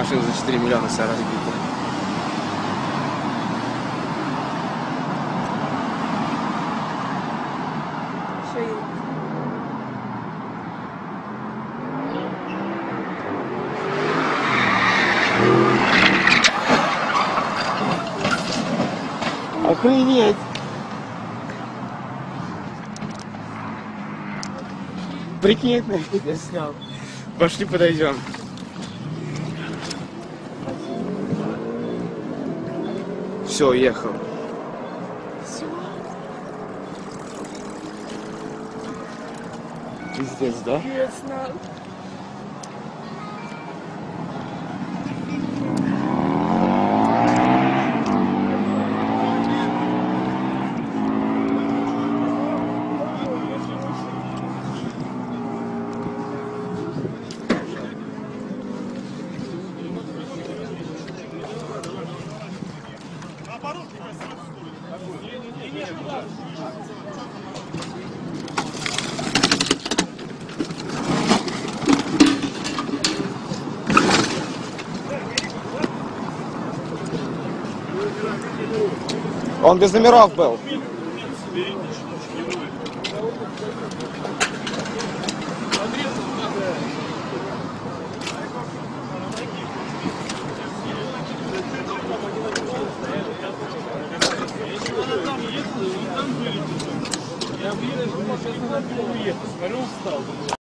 машина за 4 миллиона вся разбита. Охренеть! Прикинь, я снял. Пошли подойдем. Все, уехал. Все. Пиздец, да? Ясно. Он без номеров был. Я уехал, смотрю, устал.